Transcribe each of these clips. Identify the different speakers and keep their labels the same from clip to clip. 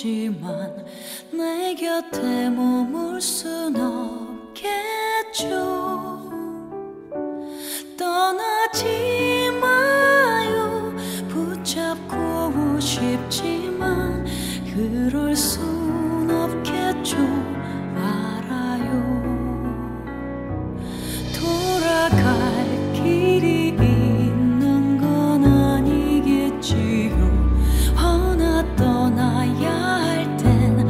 Speaker 1: 싶지만 내 곁에 머물 순 없겠죠. 떠나지 마요. 붙잡고 싶지만 그럴 순 없겠죠. 알아요. 돌아갈 길이 있는 건 아니겠지요. 허나 떠나야 할 땐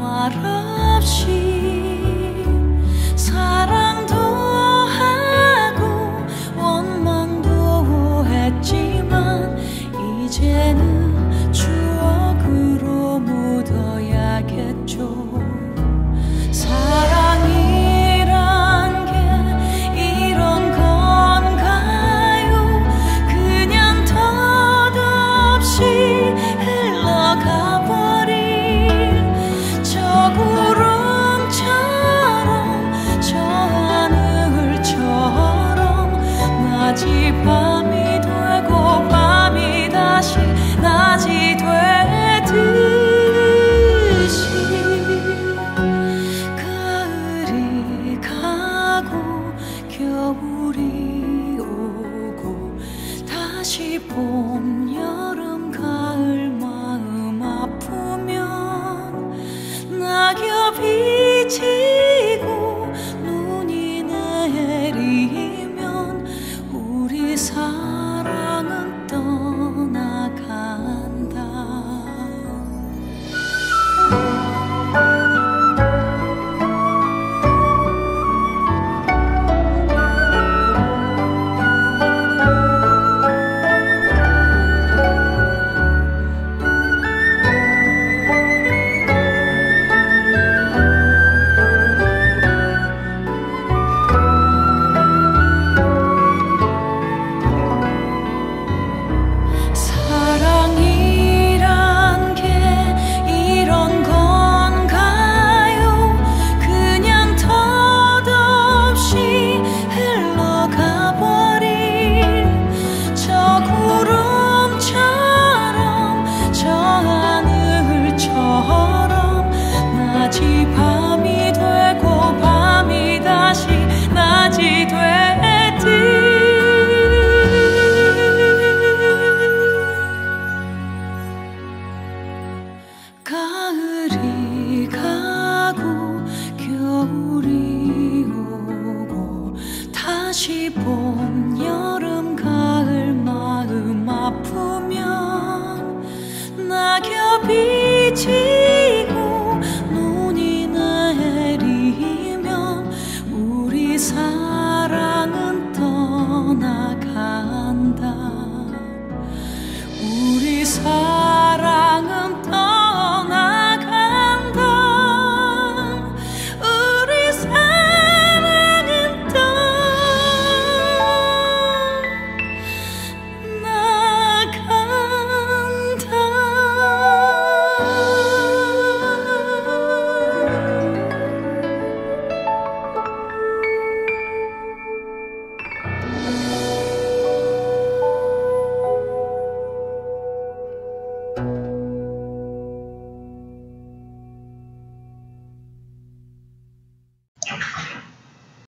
Speaker 1: 말없이 사랑도 하고 원망도 했지만 이제는 추억으로 묻어야겠죠. 사랑이란 게 이런 건가요? 그냥 덧없이 흘러가 버릴 저 구름처럼 저 하늘처럼 낮이 밤이 되고 밤이 다시 낮이 되듯이 가을이 가고 겨울이 오고 다시 봄 여름 가을 마음 아프면 낙엽이 지